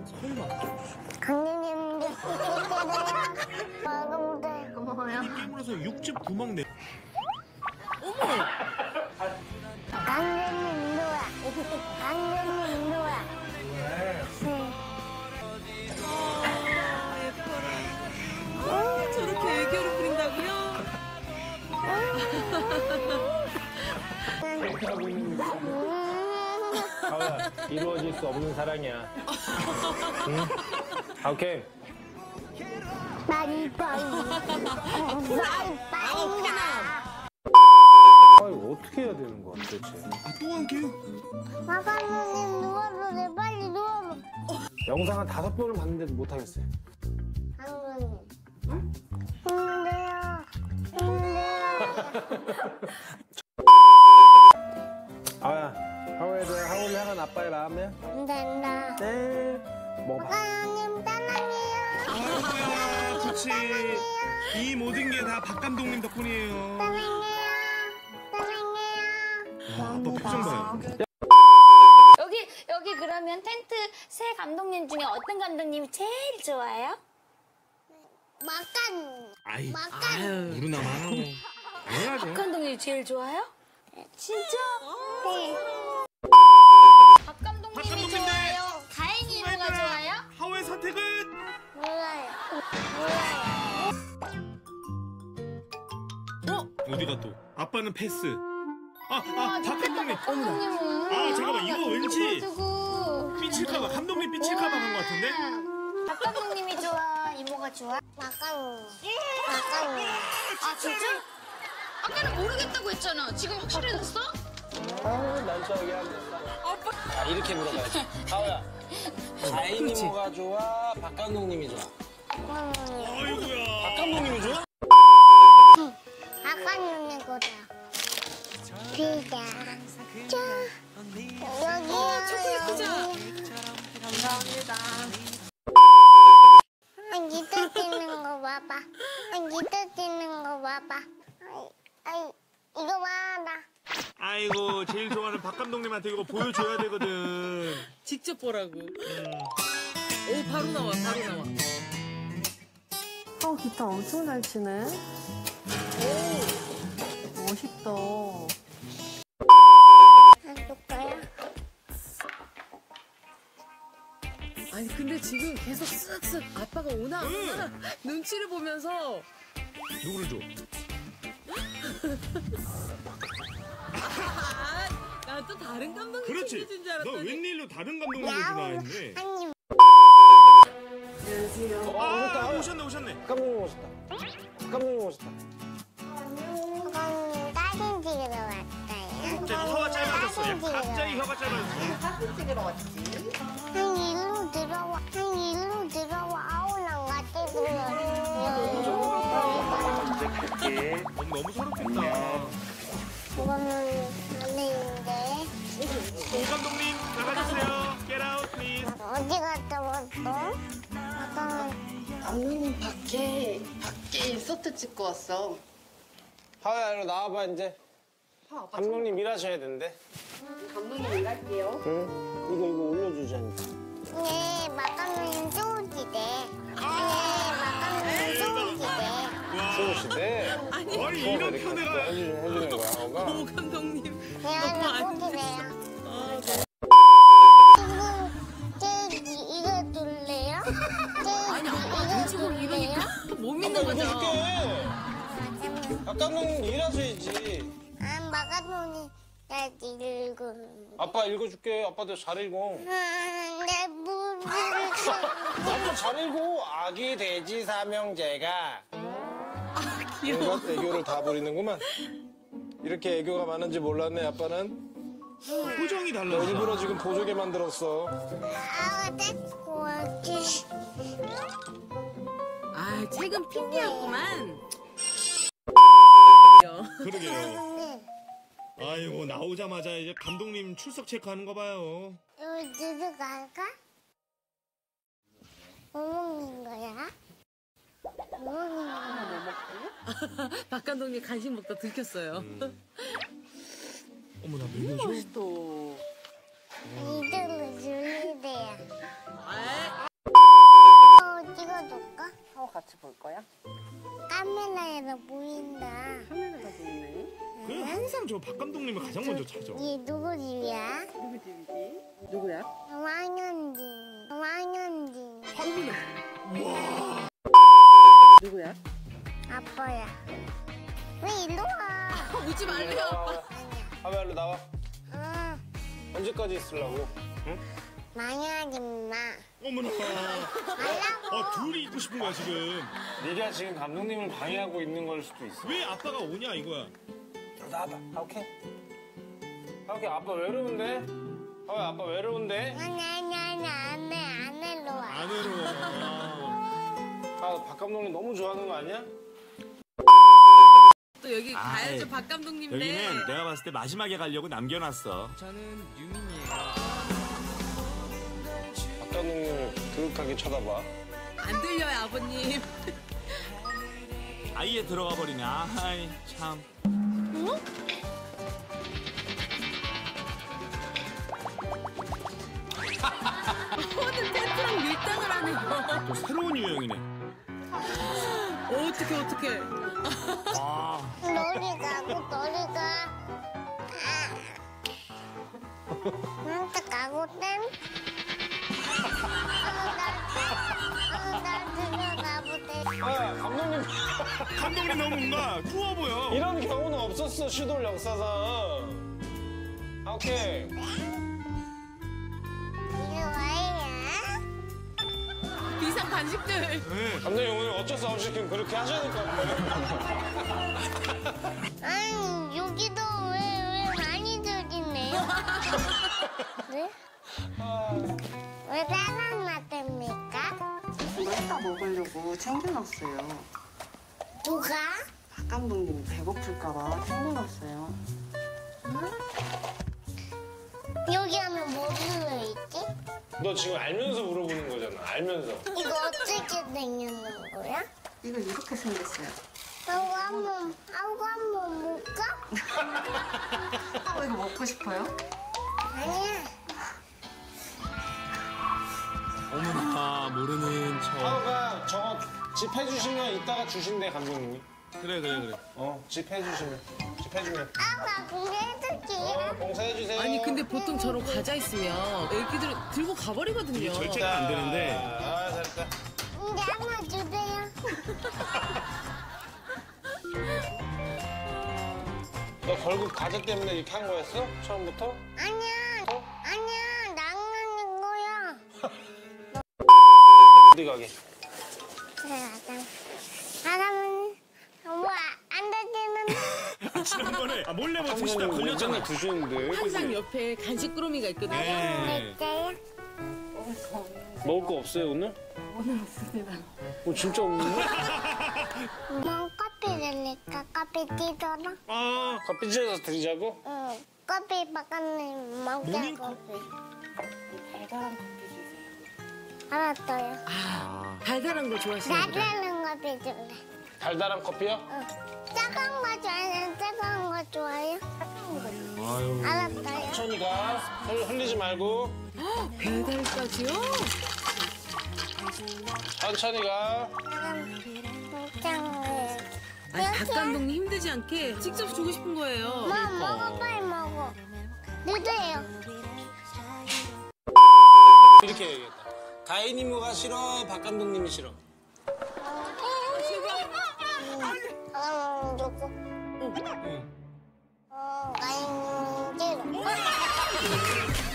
설마. 강님도 먹으면 고마워요. 이 게임으로서 6집 9막 내. 어머. 강님이 누야. 강님이 누야. 아, 예뻐라. 저렇게 애교를 부린다고요? 가오야, 이루어질 수 없는 사랑이야. 응? 오케이. 빠이빠이. 아, 이거 어떻게 해야 되는 거야, 도대체? 또 한 게임? 마카로님 누워도 돼. 빨리 누워봐. 영상 한 5번을 봤는데도 못하겠어요. 강님. 힘내요. 힘내요. 아야, 하울을 향한 아빠의 마음이야? 안 된다. 네. 먹어봐. 마카로님 사랑해요. 아이고야, 좋지. 이 모든 게 다 박 감독님 덕분이에요. 사랑해요. 사랑해요. 아빠 표정 봐요. 여기 그러면 텐트 새 감독님 중에 어떤 감독님이 제일 좋아요? 마칸. 아이, 마칸. 모르나 마나. 당연하죠. 박 감독님이 제일 좋아요? 진짜? 네. 박 감독님이 박 감독님들! 좋아요? 가인이 이모가 좋아요? 하우의 선택은? 몰라요. 몰라요. 어디가 또? 아빠는 패스. 박 감독님. 감독님은 아, 잠깐만, 이거 왠지 가지고 삐칠까봐, 감독님 삐칠까봐 한 것 같은데? 박 감독님이 좋아? 이모가 좋아? 마칸. 마칸. 아 진짜? 아까는 모르겠다고 했잖아. 지금 확실해졌어? 난처하게 하면 아, 이렇게 물어봐야지. 하우야, 가인 이모가 좋아? 박 감독님이 좋아? 아이고야. 박 감독님이 좋아? 마칸 거다. 피자. 자. 여기요. 초콜릿 피자. 감사합니다. 기타 뛰는 거 봐봐. 기타 뛰는 거 봐봐. 이거 봐라. 아이고, 제일 좋아하는 박 감독님한테 이거 보여줘야 되거든. 직접 보라고. 오, 바로 나와, 바로 나와. 기타 엄청 잘 치네. 오, 멋있다. 해볼까요? 아니, 근데 지금 계속 쓱쓱 아빠가 오나 안 오나 눈치를 보면서. 누구를 줘? 난 또 다른 감독님 그렇지. 챙겨준 줄 너 알았더니. 웬일로 다른 감독님을 좋아했네. 한입. 오셨네. 감독님 오셨다. 감독님 오셨다. 그건 사진 찍으러 왔어요. 갑자기 혀가 짧아졌어. 갑자기 혀가 짧아졌어. 사진 찍으러 왔지. 한 일로 들어와. 한 일로 들어와. 아우랑 같이 들어와. 너무 서럽겠다. 그거는 안되는데. 오 감독님 나가주세요. Get out, please. 어디 갔다 왔어? 아까 감독님 밖에 인서트 찍고 왔어. 하우야, 이리 나와봐, 이제. 감독님 일하셔야 된대. 감독님 일할게요. 응? 이거 올려주자니까. 네, 마카로니 쪼지대. 네, 마카로니 쪼지대. 좋으시대. 아니 이런 편애가. 해주는 거야, 하우가. 오, 감독님. 미안해, 너무 꼬지래요. 아, 이거 둘래요? 아니, 아빠 돼지고기 이러니까 못 믿는 거죠. 박 감독님 일하셔야지. 마카로니 잘 읽고. 아빠 읽어줄게. 아빠도 잘 읽어. 내 무릎을 아빠 잘 읽어. 아기 돼지 삼형제가. 귀여워. 온갖 애교를 다 부리는구만. 이렇게 애교가 많은지 몰랐네, 아빠는. 표정이 너 달라. 일부러 지금 보조개 만들었어. 데리고 왔지. 아, 책은 핑계였구만. 그러게요. 아이고 나오자마자 이제 감독님 출석 체크하는 거 봐요. 여기 들어갈까? 뭐 먹는 거야? 뭐 먹는 거야? 박 감독님 간식 먹다 들켰어요. 어머나 왜 이러셔? 또. 이들로 줄리대요. 아, 같이 볼 거야? 카메라에서 보인다. 카메라가 보이네. 그 항상 저 박 감독님을 가장 먼저 찾아. 얘 누구 집이야? 누구 집이지? 누구야? 왕현진. 왕현진. 누구야? 아빠야. 왜 일로 와? 오지 말래요, 아빠. 하우야, 일로 나와. 응. 언제까지 있으려고? 응? 망하지 마. 어머나. 말라고. 둘이 있고 싶은 거야 지금. 네가 지금 감독님을 방해하고 있는 걸 수도 있어. 왜 아빠가 오냐 이거야. 나와봐. 오케이. 오케이, 아빠 외로운데? 하우야, 아빠 외로운데? 아니 안 일로 와. 안으로. 아, 박 감독님 너무 좋아하는 거 아니야? 또 여기 가야죠, 아이, 박 감독님네. 여기는 내가 봤을 때 마지막에 가려고 남겨놨어. 저는 유민이에요. 박 감독님을 그윽하게 쳐다봐. 안 들려요, 아버님. 아예 들어가 버리네. 아이 참. 오늘 템프랑 밀당을 하네요. 또 새로운 유형이네. 어떡해. 아. 너리 가고 너리 가. 나한테 가고 땐. 날 들여다보대. 아, 감독님. 감독님 너무 뭔가 추워 보여. 이런 경우는 없었어, 슈돌 역사상. 아, 오케이. 이게 와야. 비상 간식들. 네. 감독님 오늘 어쩔 수 없이 그렇게 하셔야 될 것 같아요. 아니 여기도 왜 많이 들리네요? 네? 왜 살아났답니까? 이거 이따 먹으려고 챙겨놨어요. 누가? 박 감독님 배고플까봐 챙겨놨어요. 여기 하면 뭐 들어있지? 너 지금 알면서 물어보는 거잖아, 알면서. 이거 어떻게 생겼는 거야? 이거 이렇게 생겼어요. 하고 한번 볼까? 이거 먹고 싶어요? 아니야. 어머나 모르는 척. 하우가 저거 집 해주시면 이따가 주신대, 감독님이. 그래. 집 해주시면. 집 해주면. 아빠 공개해줄게. 봉사해주세요. 아니, 근데 보통 저런 과자 있으면 애기들 들고 가버리거든요. 이게 절제가 안 되는데. 아, 잘했다. 이제 한번 주세요. 너 결국 과자 때문에 이렇게 한 거였어? 처음부터? 아니야, 낭만인 거야. 어디 가게? 사람은 뭐안 되지는. 지난번에 몰래 뭐 드시다 감독님 걸렸잖아. 맨날 드시는데. 항상 옆에 간식 꾸러미가 있거든요. 네. 넷째야. 먹을 거 없어요, 오늘? 오늘 없습니다. 진짜 없는데? 뭐 커피 드릴까? 커피 찌더라? 아. 커피 찢어서 드리자고? 응. 커피 바깥에 먹자 모닝 커피. 달달한 커피 주세요. 알았어요. 달달한 거 좋아하시나 보다. 나다른 커피 줄래. 달달한 커피요? 작은 거 좋아해요? 작은 거 좋아해요? 아유. 알았어요. 천천히 가. 흘리지 말고. 배달까지요? 천천히 가. 짱을. 아니, 박 감독님 힘들지 않게 직접 주고 싶은 거예요. 먹어, 빨리 먹어. 늦어요. 이렇게 얘기했다. 다이니모가 싫어, 박 감독님이 싫어. 누구? 아니,